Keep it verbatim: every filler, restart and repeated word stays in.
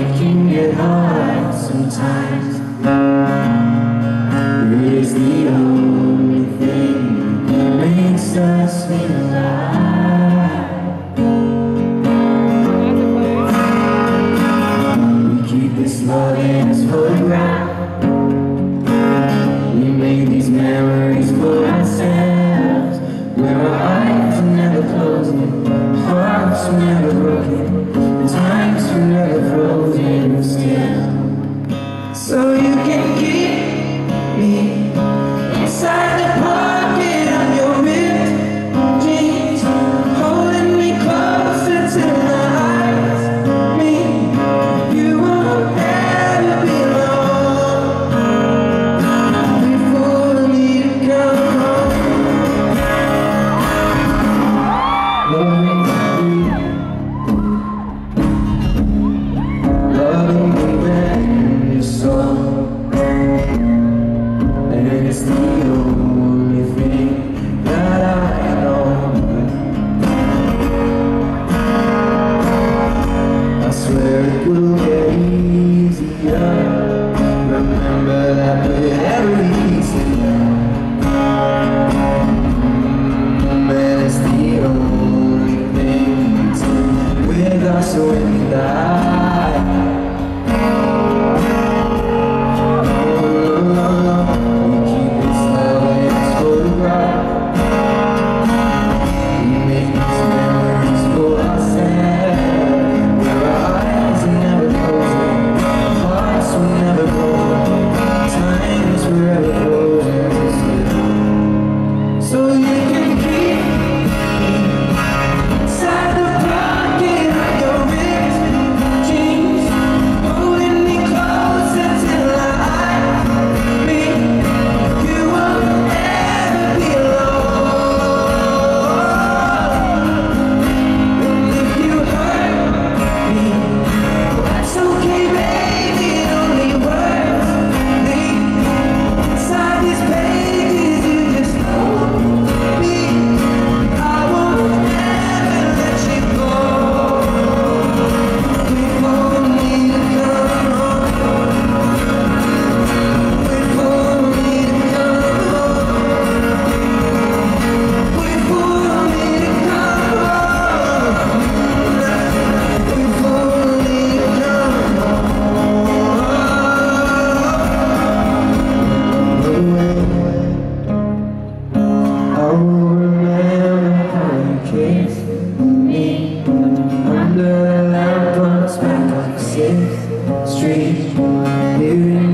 it can get hard sometimes. It is the only thing that makes us feel alive. We keep this love in us photograph. We make these memories for ourselves, where our eyes are never closing, hearts are never broken, and times are never frozen still. So you can keep me inside the pocket of your ripped jeans, holding me closer till my eyes meet. You won't ever be alone. Wait for me to come home. Loving me back in your soul, and it's the only thing that I know. I swear it will get easier. Remember that with every easier. Man, it's the only thing that's with us when we die. Under the lamp on Sixth Street,